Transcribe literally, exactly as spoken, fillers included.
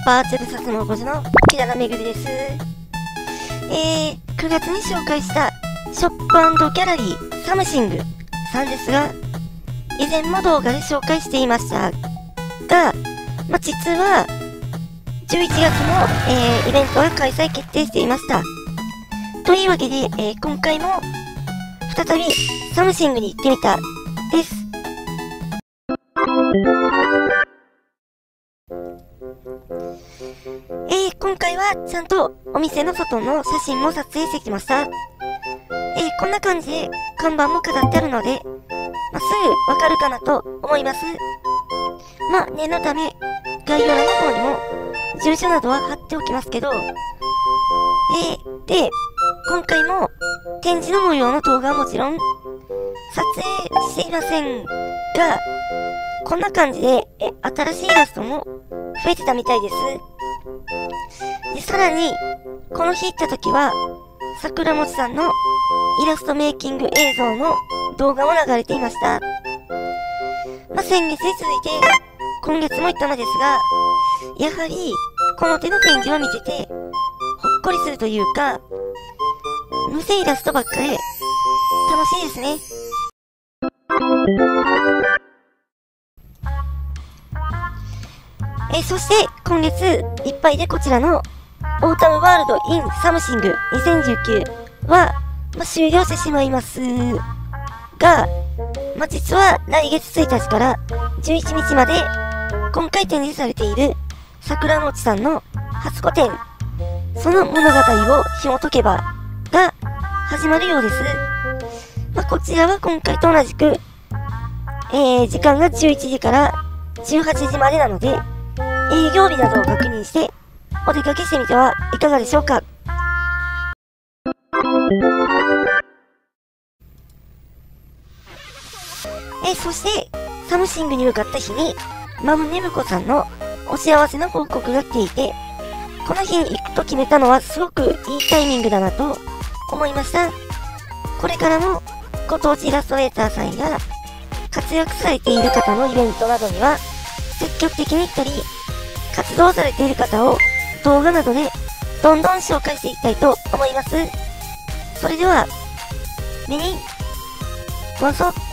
バーチャルサスのごじの木田めぐりです。えー、くがつに紹介したショップ&ギャラリーサムシングさんですが、以前も動画で紹介していましたが、まあ、実はじゅういちがつも、えー、イベントが開催決定していました。というわけで、えー、今回も再びサムシングに行ってみたです。えー、今回はちゃんとお店の外の写真も撮影してきました。えー、こんな感じで看板も飾ってあるので、まあ、すぐわかるかなと思います。まあ、念のため概要欄の方にも住所などは貼っておきますけど、えー、で、今回も展示の模様の動画はもちろん撮影していませんが、こんな感じでえ新しいイラストも増えてたみたいです。で、さらに、この日行った時は、桜餅さんのイラストメイキング映像の動画も流れていました。まあ、先月に続いて、今月も行ったのですが、やはり、この手の展示を見てて、ほっこりするというか、無声イラストばっかり、楽しいですね。えー、そして今月いっぱいでこちらのオータムワールドインサムシングにせんじゅうきゅうは、まあ、終了してしまいますが、まあ、実は来月ついたちからじゅういちにちまで今回展示されている桜餅さんの初個展、その物語を紐解けばが始まるようです。まあ、こちらは今回と同じく、えー、時間がじゅういちじからじゅうはちじまでなので、営業日などを確認してお出かけしてみてはいかがでしょうか。えそしてサムシングに向かった日にマムネブコさんのお幸せな報告が来ていて、この日に行くと決めたのはすごくいいタイミングだなと思いました。これからもご当地イラストレーターさんや活躍されている方のイベントなどには積極的に行ったり、活動されている方を動画などでどんどん紹介していきたいと思います。それでは、目にごそ。